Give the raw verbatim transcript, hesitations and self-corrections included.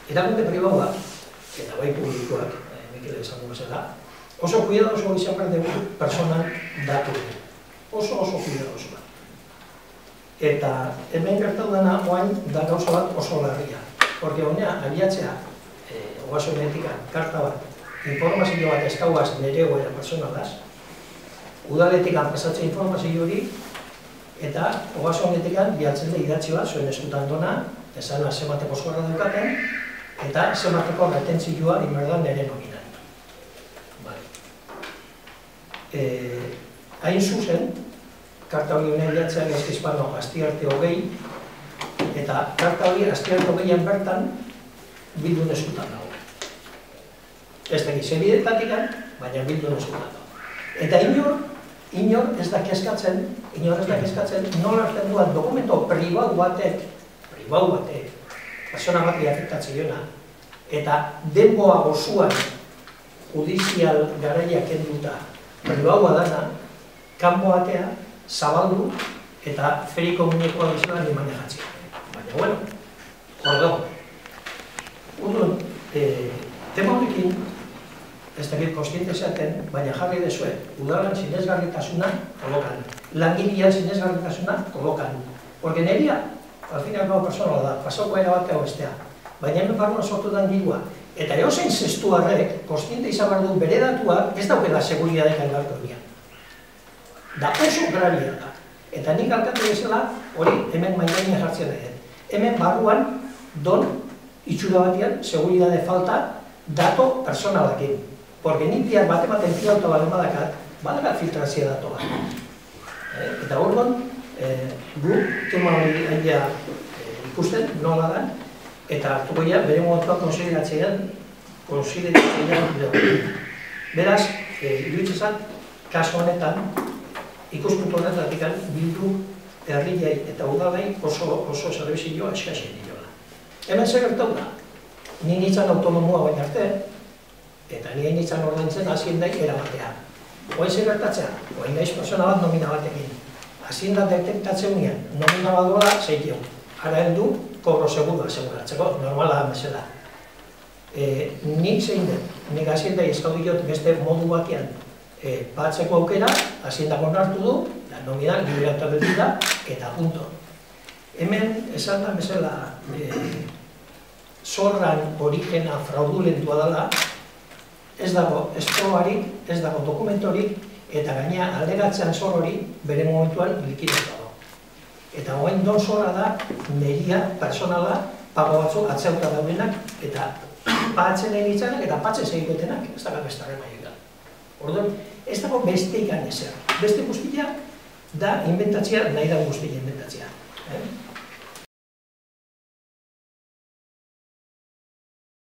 erakunde pribaua, eta bai publikoak, Mikel esango bezala, oso cuidadoso izan behar dugu personal datu. Oso oso cuidadoso. Eta hemen gertatu dena oain da gauza bat oso larria. Porque honea, abiatzea, ogaso genetikan, karta bat, informazio bat eskauaz nire goera personalaz, udaletikan pasatzen informazio hori, eta ogaso genetikan bialtzen da idatzi bat, zuen eskutan dona, esana zemateko zorra dukaten, eta zemateko retentzioa inberdan nire nominan. Hain zuzen, karta hori honen jatzea Gaizkizpano Astiarte hogei, eta karta hori Astiarte hogeian bertan bildun eskutan dago. Ez da gizebidetatikan, baina bildun eskutan dago. Eta inor, inor ez da kezkatzen, inor ez da kezkatzen, nola hartzen duan dokumento pribau batek, pribau batek, persona bati afektatzen jona, eta denboa gozuan judizial garaia kenduta pribaua dana, kanpo batea, zabaldu eta feriko muñekoa bezala ni manejatzea. Baina, bueno, hor dago. Urduan, tema horrekin, ez dakit konstiente zaten, baina jarri dezue, udalan sinesgarritasuna kolokan, langilean sinesgarritasuna kolokan. Porque neria, al fin y al cabo persona da, pasauko era batea bestea, baina hemen barruan sortu den dirua, eta eozein zestuarrek, konstiente izan behar du bere datuak, ez daukela seguridadek algartu egian. Da oso grabia da. Eta nik alkatu bezala, hori hemen mailainia jartzen nahi. Hemen barruan, don, itxura batean, seguridade falta, dato personalakin. Porque nik diak bat ematen filauta balen badakat, badakat filtrazia dato bat. Eta orduan, gu, tema hori aia ikusten, nola da, eta hartuko ja, bere momentuan konsideratzean, konsideratzean dugu. Beraz, iruditzen kasu honetan, ikuspuntu honetatik bildu herriei eta udalei oso zerbizioa eskasen diola. Hemen zer gertatu da, ni nintzen autonomua baina arte, eta ni nintzen ordaintzen hasien daik erabatea. Oain zer gertatzea, oain naiz persona bat nomina batekin. Hasien da detektatzen nien, nomina bat dola zeitio. Ara heldu, kobro seguro aseguratzeko, normala da bezala. Nik zein den, nik hasien daik eskaudiot beste modu batean batzeko aukera, hasien dago nartu du, da nomina liberatu da, eta punto. Hemen, esan da bezala, zorran origena fraudulentua dela, ez dago esprobarik, ez dago dokumentorik, eta gaina alderatzean zor hori bere momentuan likidatu dago. Eta hoain don zorra da, neria, personala, pago batzuk atzeuta daudenak, eta patzen egin ditzanak, eta patzen segitetenak, ez dago bestarren maioa. Orduan, ez dago beste ikan ezer. Beste guztia da inventatzea, nahi da guztia inventatzea.